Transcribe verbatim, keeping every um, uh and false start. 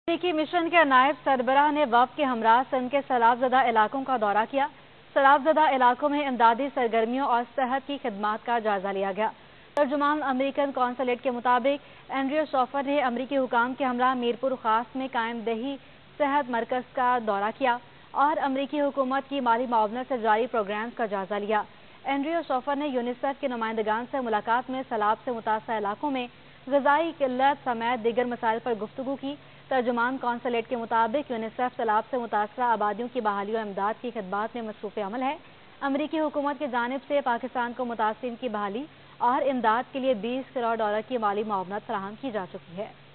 अमरीकी मिशन के नायब सरबराह ने वफ़द के हमरा सिंध के सैलाब-ज़दा इलाकों का दौरा किया। सैलाब-ज़दा इलाकों में इमदादी सरगर्मियों और सेहत की खिदमात का जायजा लिया गया। तर्जुमान अमेरिकन कौंसलेट के मुताबिक एंड्रयू शोफर ने अमरीकी हुकाम के हमरा मीरपुर खास में कायम दही सेहत मरकज का दौरा किया और अमरीकी हुकूमत की माली मुआवनत से जारी प्रोग्राम का जायजा लिया। एंड्रयू शोफर ने यूनिसेफ के नुमाइंदगान से मुलाकात में सैलाब से मुतासर इलाकों में ग़िज़ाई किल्लत समेत दीगर मसाइल पर गुफ्तगू की। तर्जुमान कौंसलेट के मुताबिक यूनिसेफ सैलाब से मुतासर आबादियों की बहाली और इमदाद की खिदमात में मसरूफ़ अमल है। अमरीकी हुकूमत की जानिब से पाकिस्तान को मुतासरीन की बहाली और इमदाद के लिए बीस करोड़ डॉलर की माली मुआवनत फराहम की जा चुकी है।